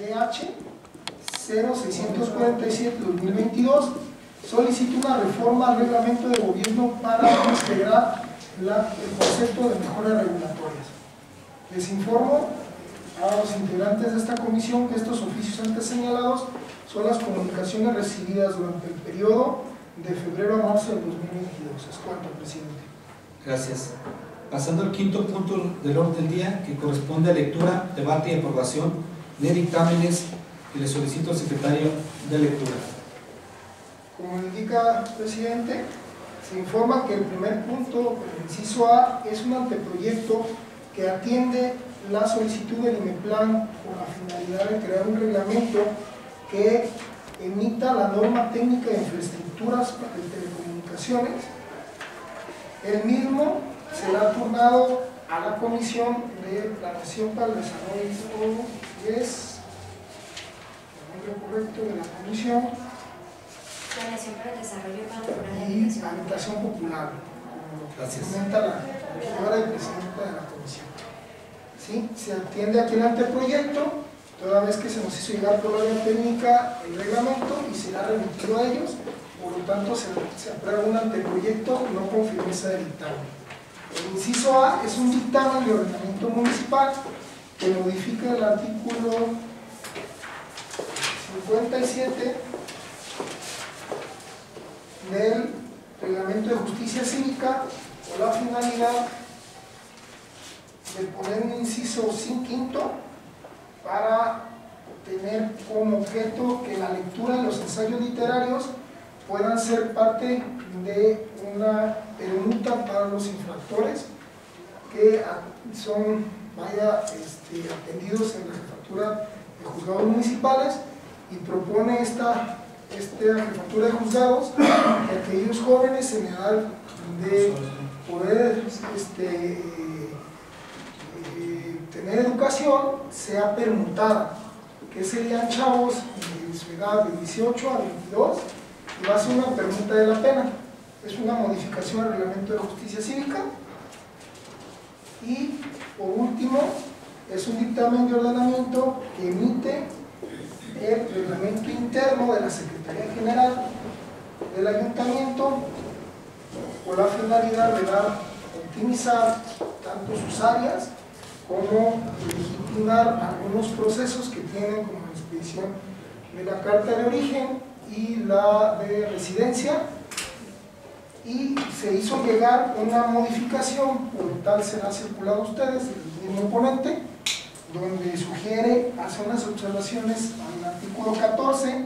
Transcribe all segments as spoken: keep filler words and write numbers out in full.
G H cero seiscientos cuarenta y siete guión dos mil veintidós, solicita una reforma al reglamento de gobierno para integrar la, el concepto de mejoras regulatorias. Les informo a los integrantes de esta comisión que estos oficios antes señalados son las comunicaciones recibidas durante el periodo de febrero a marzo del dos mil veintidós. Es cuanto, presidente. Gracias. Pasando al quinto punto del orden del día, que corresponde a lectura, debate y aprobación de dictámenes, y le solicito al secretario de lectura. Como indica el presidente, se informa que el primer punto, el inciso A, es un anteproyecto que atiende la solicitud del IMEPLAN con la finalidad de crear un reglamento que emita la norma técnica de infraestructuras de telecomunicaciones. El mismo será turnado a la Comisión de Planeación para el Desarrollo, es el nombre correcto de la comisión, Planeación para el Desarrollo para y Habitación Popular, como Gracias. comenta la regidora y presidenta de la comisión. ¿Sí? Se atiende aquí el anteproyecto, toda vez que se nos hizo llegar por la vía técnica el reglamento y será remitido a ellos, por lo tanto se, se aprueba un anteproyecto no con firmeza de dictamen. El inciso A es un dictamen de ordenamiento municipal que modifica el artículo cincuenta y siete del reglamento de justicia cívica con la finalidad de poner un inciso sin quinto para tener como objeto que la lectura de los ensayos literarios puedan ser parte de una permuta para los infractores que son vaya, este, atendidos en la jefatura de juzgados municipales, y propone esta, esta jefatura de juzgados que aquellos jóvenes en edad de poder este, eh, tener educación sea permutada, que serían chavos de su edad de dieciocho a veintidós, y va a ser una permuta de la pena. Es una modificación al reglamento de justicia cívica. Y por último, es un dictamen de ordenamiento que emite el reglamento interno de la Secretaría General del Ayuntamiento con la finalidad de dar, optimizar tanto sus áreas como legitimar algunos procesos que tienen, como la expedición de la carta de origen y la de residencia, y se hizo llegar una modificación, por lo tal será circulado a ustedes, el mismo ponente, donde sugiere hacer unas observaciones al artículo catorce,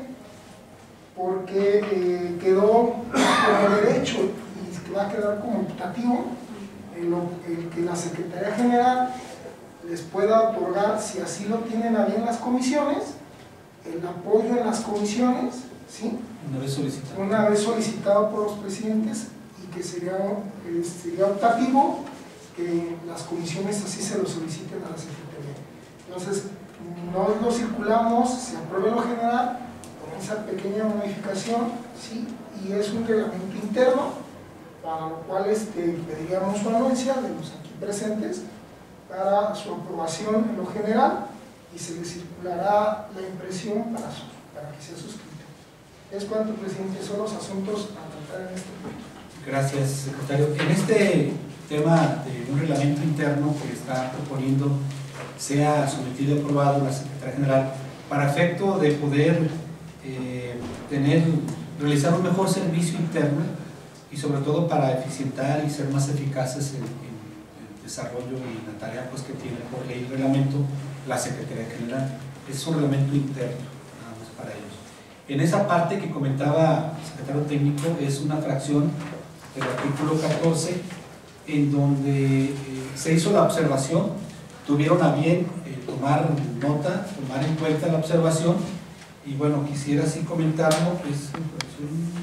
porque eh, quedó como derecho y va a quedar como optativo el, el que la Secretaría General les pueda otorgar, si así lo tienen a bien las comisiones, el apoyo en las comisiones, ¿sí? Una vez solicitado. Una vez solicitado por los presidentes, y que sería, eh, sería optativo que las comisiones así se lo soliciten a la Secretaría. Entonces, no lo circulamos, se aprueba lo general con esa pequeña modificación, ¿sí? Y es un reglamento interno, para lo cual este, pediríamos su anuencia de los aquí presentes para su aprobación en lo general, y se le circulará la impresión para, su, para que sea suscrito. Es cuanto, presidente, son los asuntos a tratar en este punto. Gracias, secretario. En este tema de un reglamento interno que está proponiendo sea sometido y aprobado la Secretaría General para efecto de poder eh, tener, realizar un mejor servicio interno, y sobre todo para eficientar y ser más eficaces en, en el desarrollo y la tarea pues, que tiene por ley el reglamento la Secretaría General. Es un reglamento interno, nada más para ellos. En esa parte que comentaba el secretario técnico, es una fracción del artículo catorce, en donde eh, se hizo la observación, tuvieron a bien eh, tomar nota, tomar en cuenta la observación, y bueno, quisiera así comentarlo, es la fracción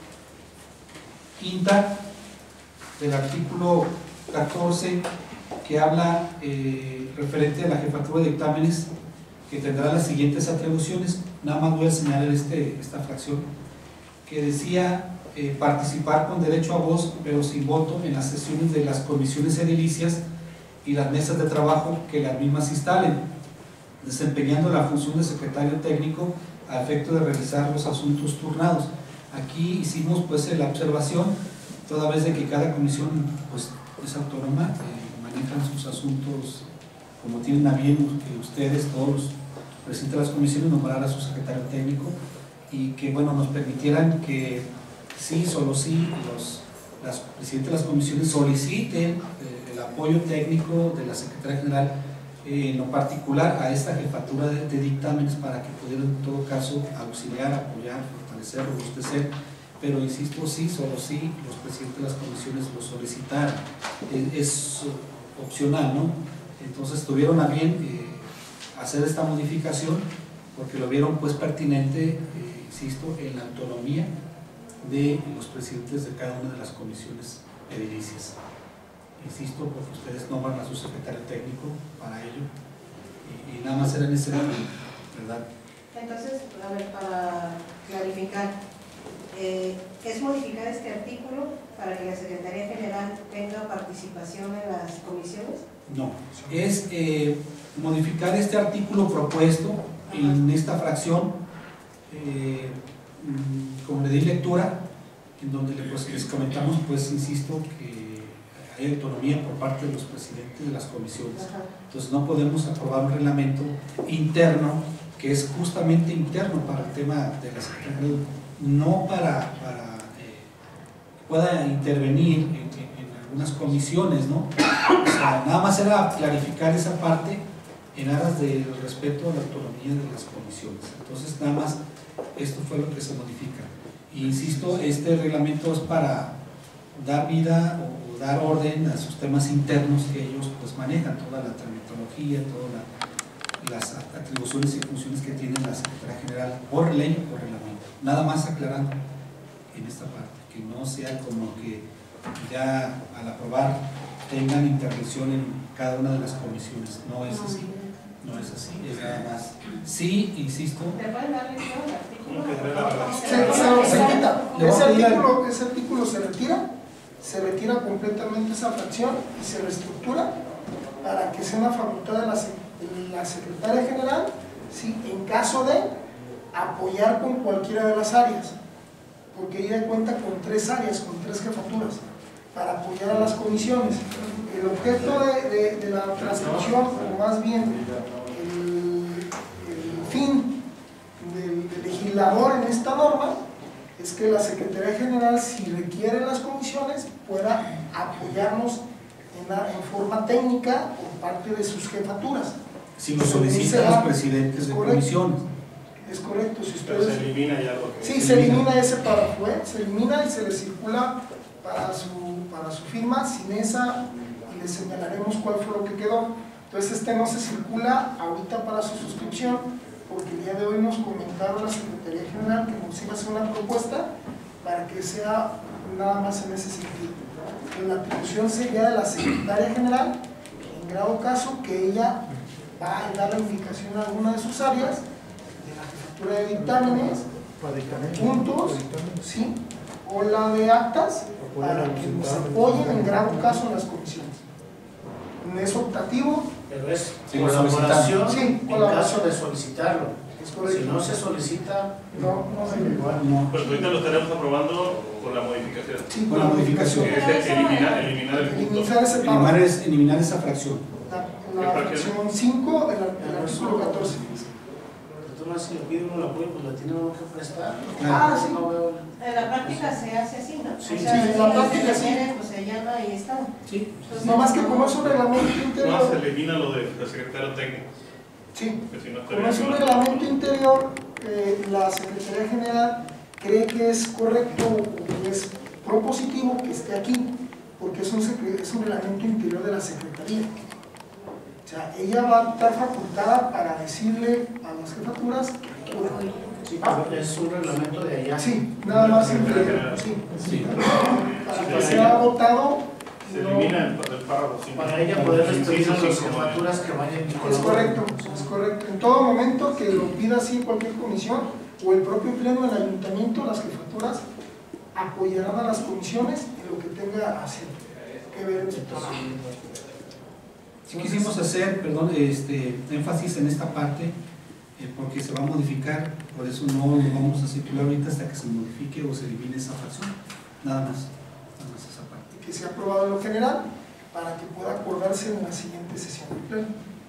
quinta del artículo catorce, que habla eh, referente a la jefatura de dictámenes, que tendrá las siguientes atribuciones. Nada más voy a señalar este, esta fracción, que decía eh, participar con derecho a voz pero sin voto en las sesiones de las comisiones edilicias y las mesas de trabajo que las mismas instalen. desempeñando la función de secretario técnico a efecto de realizar los asuntos turnados. Aquí hicimos pues la observación, toda vez de que cada comisión pues es autónoma, eh, manejan sus asuntos como tienen a bien que ustedes, todos los presidentes de las comisiones, nombrar a su secretario técnico, y que bueno, nos permitieran que sí, solo sí, los, las presidentes de las comisiones soliciten eh, el apoyo técnico de la secretaria general, eh, en lo particular a esta jefatura de, de dictámenes, para que pudieran en todo caso auxiliar, apoyar, fortalecer, robustecer, pero insisto, sí, solo sí, los presidentes de las comisiones lo solicitaran. Es, es opcional, ¿no? Entonces tuvieron a bien eh, hacer esta modificación porque lo vieron pues pertinente, eh, insisto, en la autonomía de los presidentes de cada una de las comisiones edilicias. Insisto, porque ustedes nombran a su secretario técnico para ello, y, y nada más era en ese momento, ¿verdad? Entonces, a ver, para clarificar, eh, ¿es modificar este artículo para que la Secretaría General tenga participación en las comisiones? No, es eh, modificar este artículo propuesto en esta fracción, eh, como le di lectura, en donde pues, les comentamos, pues insisto, que hay autonomía por parte de los presidentes de las comisiones. Entonces no podemos aprobar un reglamento interno que es justamente interno para el tema de la Secretaría, no para, para eh, que pueda intervenir en, en, en algunas comisiones, ¿no? O sea, nada más era clarificar esa parte en aras del respeto a la autonomía de las comisiones. Entonces nada más esto fue lo que se modifica. Y insisto, este reglamento es para dar vida o dar orden a sus temas internos que ellos pues manejan, toda la tramitología, todas la, las atribuciones y funciones que tiene la Secretaría General por ley o por reglamento. Nada más aclarando en esta parte, que no sea como que ya al aprobar tengan intervención en cada una de las comisiones. No es así, no es así, es nada más. Sí, insisto. ¿Me pueden dar lectura al artículo? Se, se, se quita. Ese artículo, ese artículo se retira, se retira completamente esa fracción y se reestructura para que sea una facultad de la, de la Secretaria General, ¿sí? En caso de apoyar con cualquiera de las áreas, porque ella cuenta con tres áreas, con tres jefaturas, para apoyar a las comisiones. El objeto de, de, de la transcripción, o más bien el, el fin del, del legislador en esta norma, es que la Secretaría General, si requiere las comisiones, pueda apoyarnos en, la, en forma técnica por parte de sus jefaturas. Si lo solicitan los presidentes de comisiones. Es correcto. Si ustedes... Pero se elimina ya lo que... Sí, se elimina ese párrafo, ¿eh? Se elimina y se le circula para su, para su firma sin esa, y le señalaremos cuál fue lo que quedó. Entonces este no se circula ahorita para su suscripción, porque el día de hoy nos comentaron la Secretaría General que nos iba a hacer una propuesta para que sea nada más en ese sentido. Pero la atribución sería de la Secretaría General, en grado caso que ella va a dar la indicación a alguna de sus áreas, de la jefatura de dictámenes, puntos, ¿sí? O la de actas, para que nos apoyen en grado caso en las comisiones. No es optativo. Pero es sí, colaboración, sí, en colaboración. caso de solicitarlo. Es correcto. Si no se solicita, No, no se igual. No. Pero ahorita lo estaremos aprobando con la modificación. Sí, Con la modificación. Que es de eliminar, eliminar el punto. Eliminar ese Eliminar, párrafo. es, eliminar esa fracción. La, la fracción cinco del del artículo catorce. tú no si le pide uno el apoyo, pues la tiene uno que prestar. Ah, sí. No veo... En la práctica se hace así, ¿no? Sí, o sea, sí, en la si práctica se sí. quiere, pues se llama y está. Sí. Entonces, No más que como es un reglamento No, se interior, elimina lo del secretario técnico. sí, Que si no como es un estaría- reglamento interior, eh, la Secretaría General cree que es correcto o que es propositivo que esté aquí, porque es un, secre- es un reglamento interior de la Secretaría. O sea, ella va a estar facultada para decirle a las jefaturas que bueno, Sí, pero es un reglamento de allá. sí, nada más La Secretaría interior, General. sí, Sí. para que sea votado. Se no- elimina el, el párrafo cinco. Para ella poder despedir a Sí, sí, las sí, como- jefaturas que vayan y Es colaboren. correcto, es correcto. En todo momento que lo pida así cualquier comisión o el propio pleno del ayuntamiento, las jefaturas apoyarán a las comisiones en lo que tenga hacer, que ver en su trabajo. Sí quisimos hacer, perdón, este, énfasis en esta parte, eh, porque se va a modificar, por eso no lo vamos a circular ahorita hasta que se modifique o se elimine esa fracción, nada más, nada más esa parte. Que sea aprobado en lo general para que pueda acordarse en la siguiente sesión del pleno.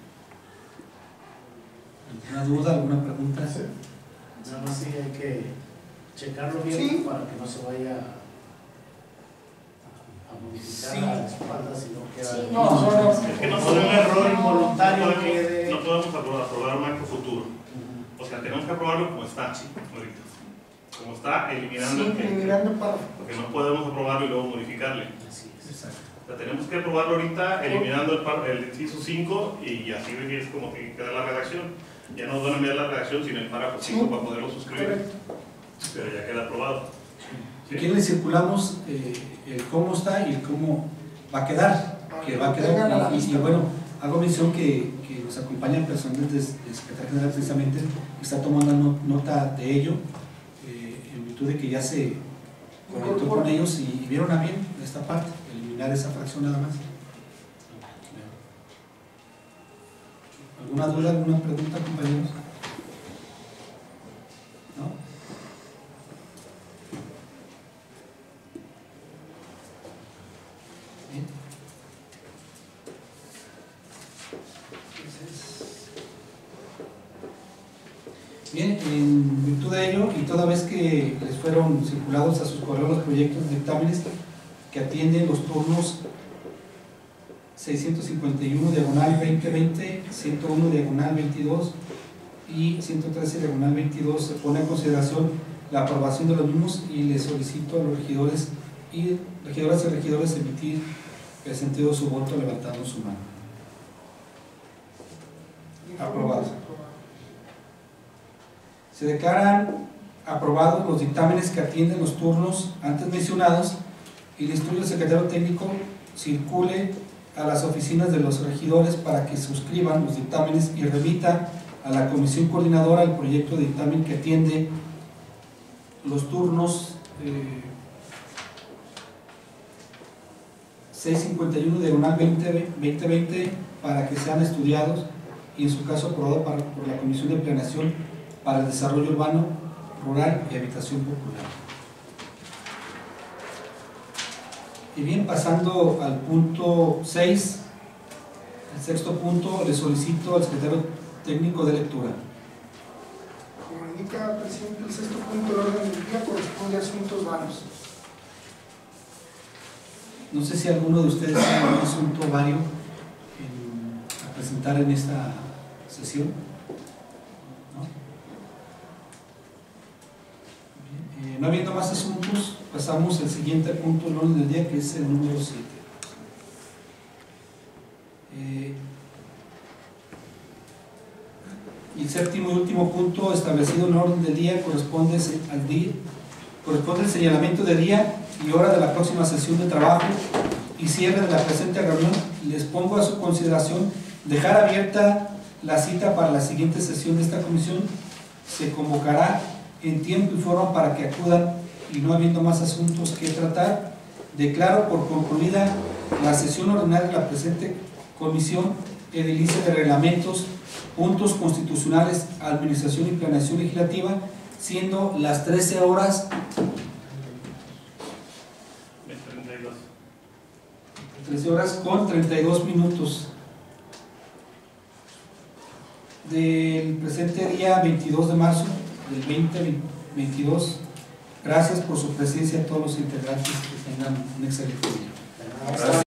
¿Alguna duda, alguna pregunta? Nada más sí hay que checarlo bien Sí. para que no se vaya a modificar Sí. a la espalda si no queda. Sí, No, no, no. Es que no Por un podemos, error no involuntario podemos, quede. no podemos aprobar, aprobar un acto futuro. Ujú. O sea, tenemos que aprobarlo como está, ahorita. Como está, eliminando Sí, el que. eliminando el párrafo. Porque no podemos aprobarlo y luego modificarle. Así es. Exacto. O sea, tenemos que aprobarlo ahorita, eliminando el, par- el inciso cinco y así es como que queda la redacción. Ya no van a enviar la redacción, sino el párrafo cinco Sí. para poderlo suscribir. Correcto. Pero ya queda aprobado. Si quieren le circulamos eh, el cómo está y el cómo va a quedar, que va a Tengan a la quedar, y, y vista. bueno, hago mención que, que nos acompañan personas de, de Secretaría General precisamente, que está tomando no- nota de ello, eh, en virtud de que ya se comentó con ellos y, y vieron a bien esta parte, eliminar esa fracción nada más. ¿Alguna duda, alguna pregunta, compañeros? ¿No? Bien. Bien, en virtud de ello, y toda vez que les fueron circulados a sus correos los proyectos de dictámenes que atienden los turnos seiscientos cincuenta y uno diagonal veinte veinte, ciento uno diagonal veintidós y ciento trece diagonal veintidós, se pone en consideración la aprobación de los mismos y les solicito a los regidores y regidoras y regidores emitir el sentido de su voto levantando su mano. Aprobados. Se declaran aprobados los dictámenes que atienden los turnos antes mencionados y le instruye al secretario técnico circule a las oficinas de los regidores para que suscriban los dictámenes y remita a la comisión coordinadora el proyecto de dictamen que atiende los turnos eh, seiscientos cincuenta y uno diagonal veinte veinte para que sean estudiados y en su caso aprobado para, por la Comisión de Planeación para el Desarrollo Urbano, Rural y Habitación Popular. Y bien, pasando al punto seis, el sexto punto, le solicito al secretario técnico de lectura. Como indica el presidente, el sexto punto del orden del día corresponde a asuntos varios. No sé si alguno de ustedes tiene algún asunto vario en- a presentar en esta sesión. ¿No? Bien, eh, no habiendo más asuntos, pasamos al siguiente punto del orden del día, que es el número siete. Eh, y el séptimo y último punto establecido en el orden del día corresponde al día, corresponde el señalamiento de día y hora de la próxima sesión de trabajo y cierre de la presente reunión. Les pongo a su consideración dejar abierta la cita para la siguiente sesión de esta comisión. Se convocará en tiempo y forma para que acudan y no habiendo más asuntos que tratar, declaro por concluida la sesión ordinaria de la presente comisión edilicia de reglamentos, puntos constitucionales, administración y planeación legislativa, siendo las trece horas treinta y dos. trece horas con treinta y dos minutos del presente día veintidós de marzo del veinte veintidós. Gracias por su presencia a todos los integrantes, que tengan un excelente día. Gracias.